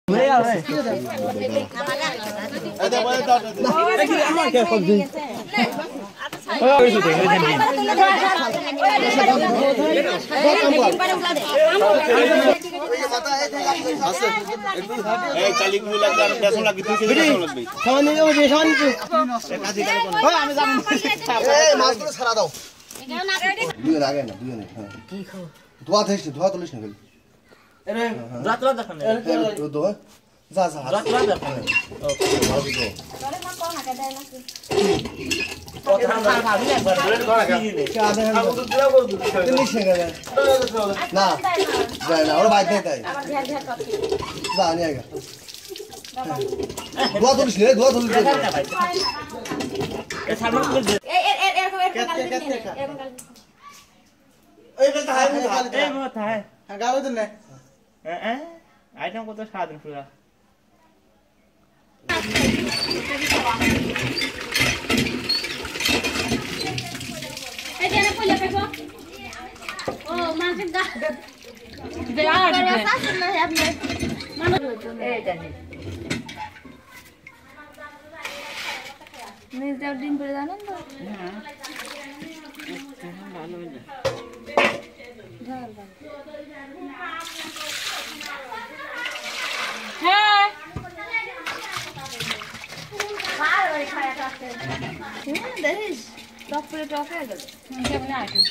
ধোয়া তুলিস না যা যা না ওরা বাইক নেই তাই যা নিয়ে গা ধোয়া তুলিস রে ধোয়া তুলিস আইটেম কত স্বাদ পুরা দিন করে জানেন তো ভালো হ্যাঁ দেখিস টপ করে টপ হয়ে গেল কেমন item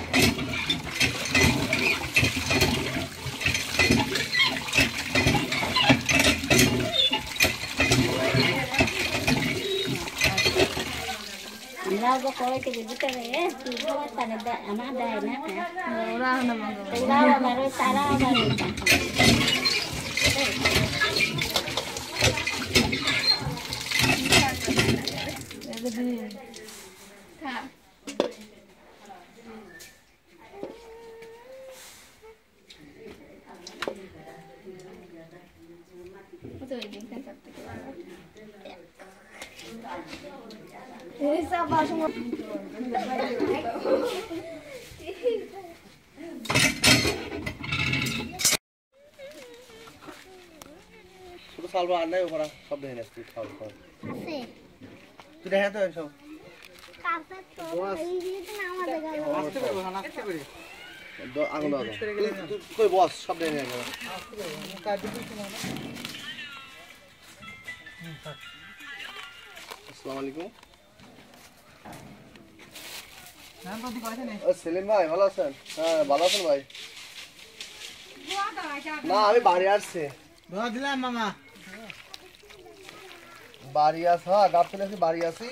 Lago ko ay kibita rin. Tigo at tanada ama dahil na ka. ওরা না মঙ্গল Tilawa maro tara maro. Esa baixo ছোট সালবা আর নাই ওরা সব দেখে আসছি খাওয়া খাওয়া Kasi. তুই দেখা তো সব Kasi to. Hindi na আমাদের গেল। আগুন দাও তুই কই বস সব দেখে আসো আসসালামু আলাইকুম সেলিম ভাই ভালো আছেন হ্যাঁ ভালো আছেন ভাই না আমি বাড়ি আসছি দিলাম মামা বাড়ি আস হ্যাঁ গাছ চলে আসি বাড়ি আসি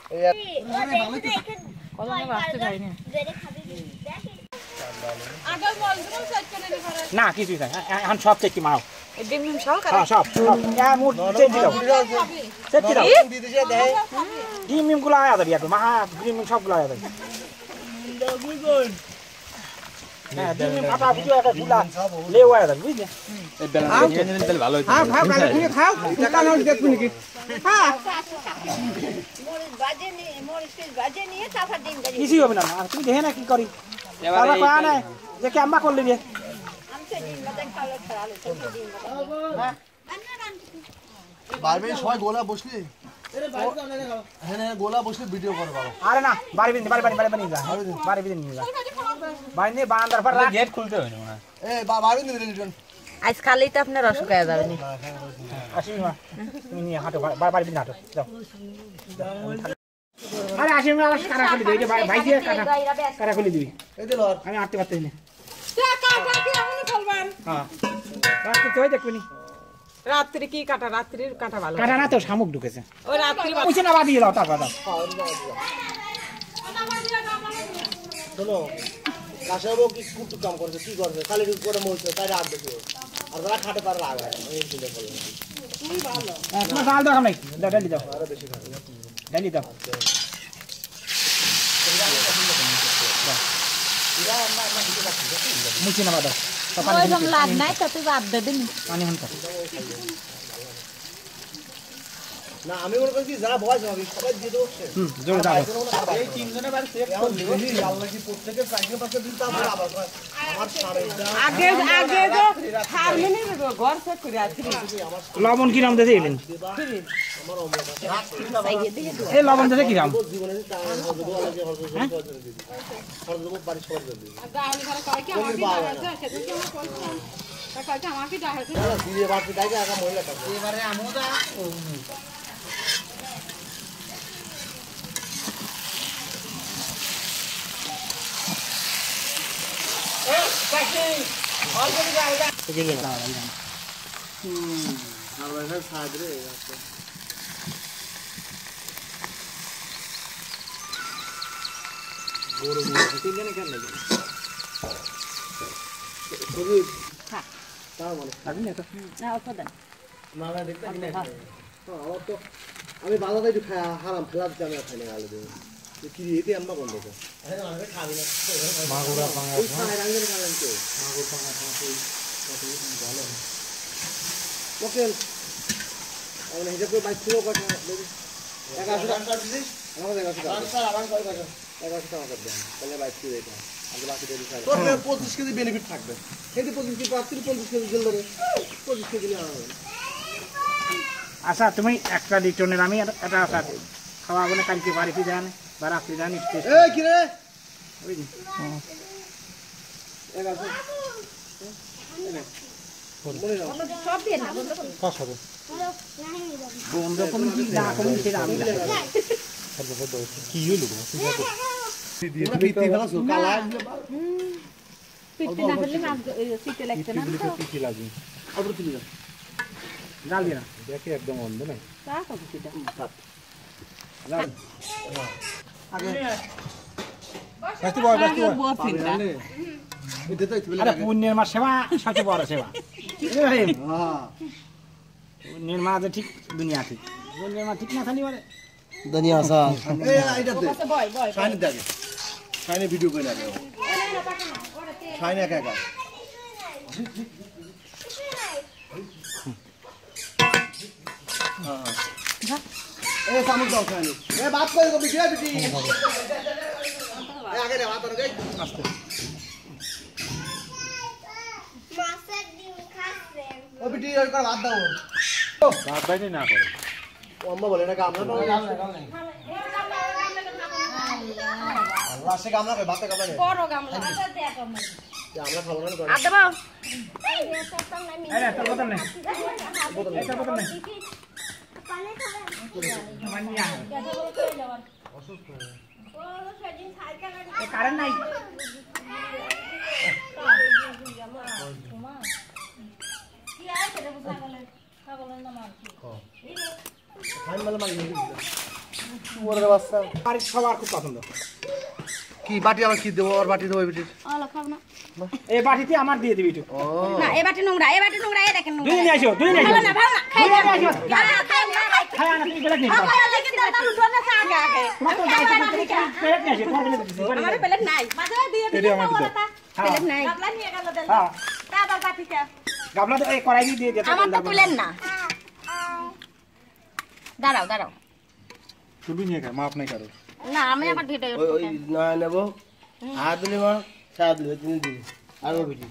না কিছুই না এখন সব চেক মাও হ্যাঁ সব মুড চেক দিও চেক দিও ডিম মিম গুলো আয়া যাবে মা ডিম মিম সবগুলো আয়া যাবে হ্যাঁ ডিম মিম কাটা ভিডিও একটা গুলা লেও আয়া যাবে বুঝলি এই বেলা নিয়ে নিলে তাহলে ভালো হইতো খাও কালে তুমি খাও টাকা নাও দেখবো নাকি হ্যাঁ কিছুই হবে না তুমি দেখে না কি করি এবার কয়া না যে কি আম্মা করলি রে বারবে সবাই গোলা বসলি হ্যাঁ গোলা বসলি ভিডিও করে বাবা আরে না বাড়ি বিন বাড়ি যা বাড়ি বিন নিয়ে যা বাড়ি নিয়ে বারান্দার পর গেট খুলতে হয় না এ বাড়ি নিয়ে রিটার্ন আজ খালি তো আপনার অসুখায় যাবে না আসি মা তুমি নিয়ে হাঁটো বাড়ি বিন হাঁটো যাও আরে আসি মা আবার কারা খুলে দিই ভাই দিয়ে কারা খুলে দিবি এই দে লর আমি আটতে পারতেছি না কাটা কি এমন ফলবেন হ্যাঁ রাত্রি তুই দেখবি রাত্রি কি কাটা রাত্রির কাটা ভালো কাটা না তো শামুক ঢুকেছে ওই রাত্রি ওইছে না বাদিয়ে দাও তারপর দাও শোনো কাশাবো কি কুটু কাম করছে কি করছে খালি করে মরছে তাই রাত দেখো আর যারা খাটে তার রাগ হয় এই চিন্তা করলাম তুই ভালো তোমার ডাল দাও নাই ডালি দাও আরো বেশি খাবে ডালি দাও মুছি না দাও ওই রকম লাগ নাই তো তুই বাদ দে দিন পানি হন না আমি মনে করছি যারা ভয় হবে সবাই দিয়ে দেবো জোরে দাও এই তিনজনের বাড়ি চেক করে দিবি আল্লাহ কি প্রত্যেকের চাইতে পাশে দিন তা আমার আবার আমার সাড়ে আগে তো ফার্মিনে ঘর চেক করে আছে লবণ কি নাম দিতে এলেন আমার অমর এই লবণ দিতে কি নাম জীবনে তার হযরত আল্লাহ যে হযরত হযরত বাড়ি সবার দিবি গাওনি ঘরে কয় কি আমাকে ডাহাছে সেদিন কি আমরা বলছিলাম তা কয় কি আমাকে ডাহাছে দিয়ে বাড়ি ডাইকে আগা মহিলাটা এবারে আমোদা আমি বাজারে একটু হারাম ফেলা দিতে আমি খাই না আলু দিয়ে কি এতে আনবা কোন দেখো খাবি না মাগুরা পাঙ্গা রাঙ্গের কারণ তো মাগুর পাঙ্গা ভালো ওকে আমি হিসাব করে বাইক ছিল কত 1100 টাকা দিছিস আমাকে 1100 টাকা স্যার আমার কয় টাকা 1100 টাকা দেন তাহলে বাইক ছিল এটা আগে বাকি দিয়ে দিছি তোর 25 কেজি বেনিফিট থাকবে এই 25 কেজি 50 কেজি জল ধরে 25 কেজি নিয়ে আনবে আচ্ছা তুমি একটা লিটনের আমি এটা আশা খাওয়া বলে কালকে বাড়িতে যান বা রাত্রি যান এই কি রে ওই দি 1100 সব দিয়ে না বন্ধ করুন কত হবে বন্ধ করুন কি না করুন সেটা আমি কি হলো পিটি ফেলা সো কালা পিটি না ফেললে মাছ পিটি লাগছে না তো পিটি লাগবে অল্প তুলি না জাল দিয়ে না দেখি একদম বন্ধ না তা কত পিটা জাল আগে বাস্তি বয় বড় পিটা এটা তো আরে পুণ্যের মা সেবা সবচেয়ে বড় সেবা হ্যাঁ পুণ্যের মা যে ঠিক দুনিয়া ঠিক পুণ্যের মা ঠিক না থাকলে বলে দুনিয়া সা এই আইটা দে বয় বয় শাইনি দে শাইনি ভিডিও করে লাগে শাইনি একা একা ए सामने जाओ खाने ए बात कोई को बिटिया बिटी ए आगे रे बात कर गई आस्ते मास्टर डिम खासे ओ बिटी और का बात दाओ बात भाई ना करे ओ अम्मा बोले ना काम ना काम नहीं अल्लाह से काम ना कोई बात कर नहीं বড় গামলা ये আমরা খাবো না করে আদা বাও আরে তোর কথা নেই এটা কথা নেই पानी खावे মানিয়া অসুস্থ ও সেদিন সাইকেল এ কারণ নাই কি আছে রে বুঝা গেল ছাগলের নাম আর কি খাই মাল মাল নিয়ে দিছে ওরে বাচ্চা আর সবার খুব পছন্দ কি বাটি আমার কি দেব আর বাটি দেব বিটি আলো খাও না এই বাটিতে আমার দিয়ে দিবি একটু না এই বাটি নোংরা এই দেখেন নোংরা দুই নিয়ে আসো দুই নিয়ে আসো ভালো না খাই না খাই না খাই আনা তুমি প্লেট নিয়ে আসো লেকিন দাদা উঠোনে খা আগে মাত্র যাইতে প্লেট নিয়ে আসো তোমার প্লেট দিছি আমার প্লেট নাই বাজা দিয়ে দিতে প্লেট নাই গাবলা নিয়ে গেল দেন হ্যাঁ তা আবার বাটি কে গাবলা তো এই কড়াই দিয়ে দিতে আমার তো তুলেন না দাঁড়াও দাঁড়াও তুমি নিয়ে মাপ নাই কারো না আমি আবার ভিডিও ওই না নেব হাত দিলে মা সাত দিলে তুমি দিবে আর ও বিটি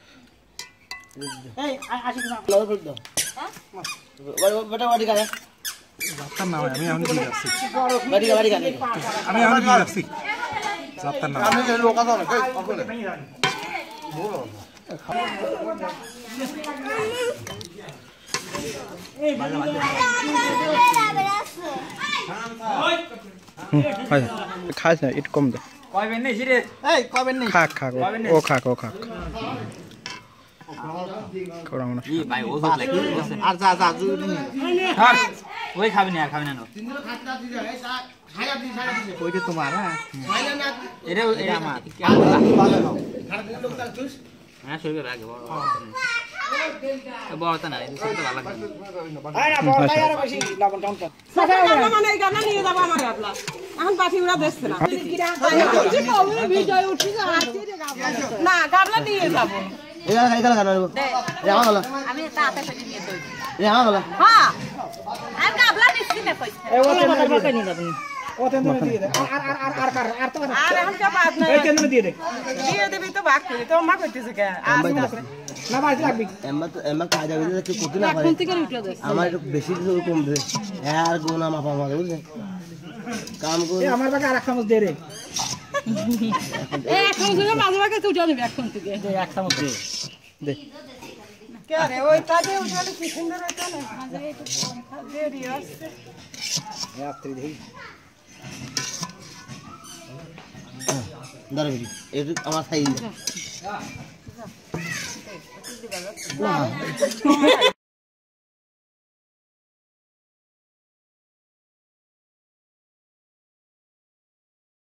এই আসি না লাও বল দাও হ্যাঁ বেটা বাটি কানে যাত্তার নাম আমি এখন দিয়ে যাচ্ছি বাটি কানে আমি এখন দিয়ে যাচ্ছি যাত্তার নাম আমি লোকা দাও না কই কখনো খাস না একটু কম দে কয়বেন নেই সিরে এই কয়বেন নেই খাক খাক ও খাক খাওয়া না ভাই ও তো লাগি আর যা যা জুড়ি নি হ্যাঁ ওই খাবি না আর খাবি না তিনজন খাতা দিছে এই খায়া দিছে ওইটা তোমার হ্যাঁ এটা আমার হ্যাঁ শরীরে লাগে বড় বড় না এটা তো ভালো লাগে আয় না বড় তাই আর বেশি লবণ টাউন কর মানে এই গানা নিয়ে যাবো আমার গাবলা এখন পাঠি উড়া দেখছে না না গাবলা নিয়ে যাবো এরা খাইতা খানা রে আমা হলো আমি তাতে পেটে নিয়ে দই রে আমা হলো হ্যাঁ আর গাবলা নিচ্ছি এই ও তেল দিয়ে দে ও তেল দিয়ে দে আর তো আর এখন কে বাদ না এই তেল দিয়ে দে দিয়ে দিবি তো ভাগ করে তো মা কইতেছে কে না বাড়ি লাগবি এম্মা কাজ আগে কি করতে না পারে আমার একটু বেশি কিছু কম দে আর গোনা মাপা মারে বুঝছেন কাম করে আমার বাকে আরেক চামচ দে রে এই এখন তুমি মাঝে মাঝে তুই দিবি এখন থেকে দে এক চামচ দে দে কে রে ওই তাজে উঠালে কি সুন্দর হতো না দে দিও রাত্রি দেই দাঁড়াবি এটা আমার সাইজ